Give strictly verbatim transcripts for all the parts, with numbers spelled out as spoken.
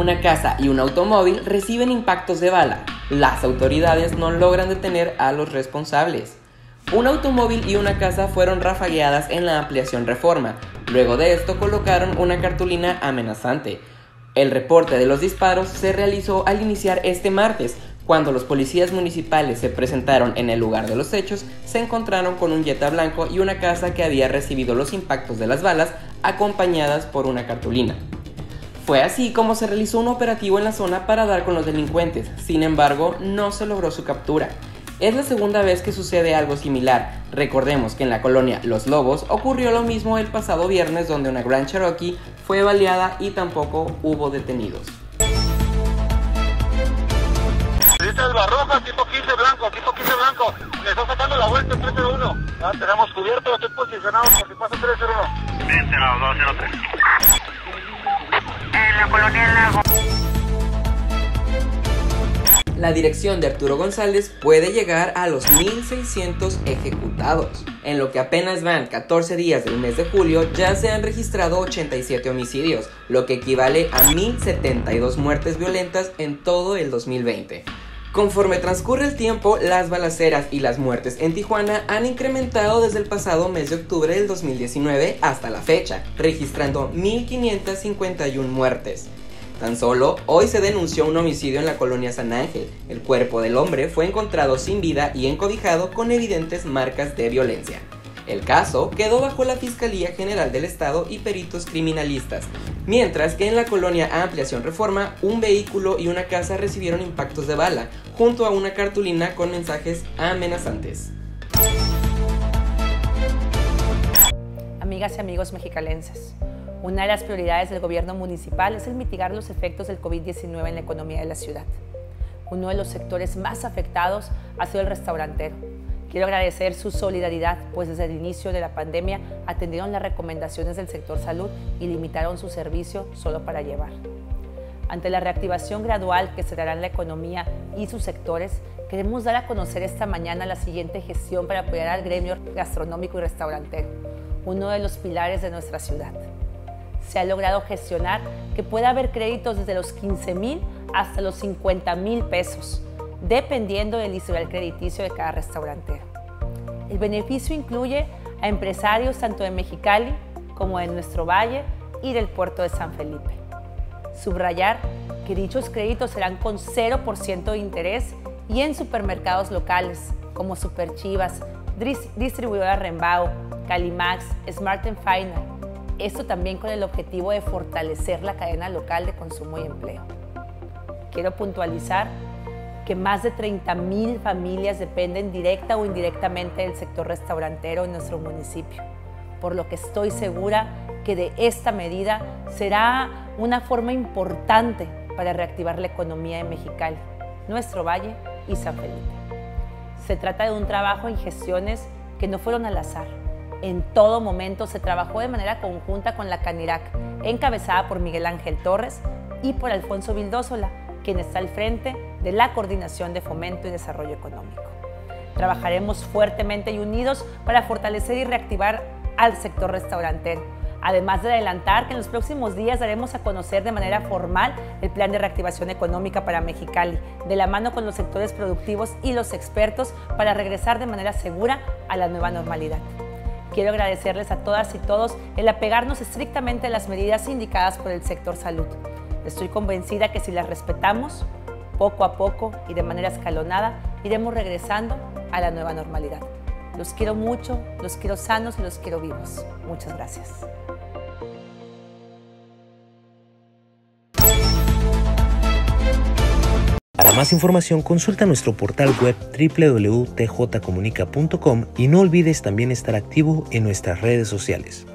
una casa y un automóvil reciben impactos de bala. Las autoridades no logran detener a los responsables. Un automóvil y una casa fueron rafagueadas en la ampliación Reforma. Luego de esto colocaron una cartulina amenazante. El reporte de los disparos se realizó al iniciar este martes. Cuando los policías municipales se presentaron en el lugar de los hechos, se encontraron con un Jetta blanco y una casa que había recibido los impactos de las balas, acompañadas por una cartulina. Fue así como se realizó un operativo en la zona para dar con los delincuentes. Sin embargo, no se logró su captura. Es la segunda vez que sucede algo similar. Recordemos que en la colonia Los Lobos ocurrió lo mismo el pasado viernes, donde una Grand Cherokee fue baleada y tampoco hubo detenidos. Barroja, tipo quince blanco, tipo quince blanco. Le está sacando la vuelta en tres cero uno. Ah, tenemos cubierto, estoy posicionado por si pasa tres cero uno. Bien, cero dos cero tres. En la colonia El Lago. La dirección de Arturo González puede llegar a los mil seiscientos ejecutados. En lo que apenas van catorce días del mes de julio, ya se han registrado ochenta y siete homicidios, lo que equivale a mil setenta y dos muertes violentas en todo el dos mil veinte. Conforme transcurre el tiempo, las balaceras y las muertes en Tijuana han incrementado desde el pasado mes de octubre del dos mil diecinueve hasta la fecha, registrando mil quinientas cincuenta y una muertes. Tan solo hoy se denunció un homicidio en la colonia San Ángel. El cuerpo del hombre fue encontrado sin vida y encobijado con evidentes marcas de violencia. El caso quedó bajo la Fiscalía General del Estado y peritos criminalistas, mientras que en la colonia Ampliación Reforma, un vehículo y una casa recibieron impactos de bala, junto a una cartulina con mensajes amenazantes. Amigas y amigos mexicalenses, una de las prioridades del gobierno municipal es el mitigar los efectos del COVID diecinueve en la economía de la ciudad. Uno de los sectores más afectados ha sido el restaurantero. Quiero agradecer su solidaridad, pues desde el inicio de la pandemia atendieron las recomendaciones del sector salud y limitaron su servicio solo para llevar. Ante la reactivación gradual que se dará en la economía y sus sectores, queremos dar a conocer esta mañana la siguiente gestión para apoyar al gremio gastronómico y restaurantero, uno de los pilares de nuestra ciudad. Se ha logrado gestionar que pueda haber créditos desde los quince mil hasta los cincuenta mil pesos, dependiendo del historial crediticio de cada restaurantero. El beneficio incluye a empresarios tanto de Mexicali como de nuestro valle y del puerto de San Felipe. Subrayar que dichos créditos serán con cero por ciento de interés y en supermercados locales como Super Chivas, Distribuidora Rembao, Calimax, Smart and Final. Esto también con el objetivo de fortalecer la cadena local de consumo y empleo. Quiero puntualizar que más de treinta mil familias dependen directa o indirectamente del sector restaurantero en nuestro municipio, por lo que estoy segura que de esta medida será una forma importante para reactivar la economía de Mexicali, nuestro valle y San Felipe. Se trata de un trabajo en gestiones que no fueron al azar. En todo momento se trabajó de manera conjunta con la Canirac, encabezada por Miguel Ángel Torres y por Alfonso Vildósola, quien está al frente de la Coordinación de Fomento y Desarrollo Económico. Trabajaremos fuertemente y unidos para fortalecer y reactivar al sector restaurantero, además de adelantar que en los próximos días daremos a conocer de manera formal el plan de reactivación económica para Mexicali, de la mano con los sectores productivos y los expertos para regresar de manera segura a la nueva normalidad. Quiero agradecerles a todas y todos el apegarnos estrictamente a las medidas indicadas por el sector salud. Estoy convencida que si las respetamos, poco a poco y de manera escalonada, iremos regresando a la nueva normalidad. Los quiero mucho, los quiero sanos y los quiero vivos. Muchas gracias. Para más información consulta nuestro portal web doble u doble u doble u punto t j comunica punto com y no olvides también estar activo en nuestras redes sociales.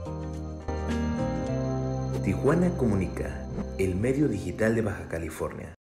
Tijuana Comunica, el medio digital de Baja California.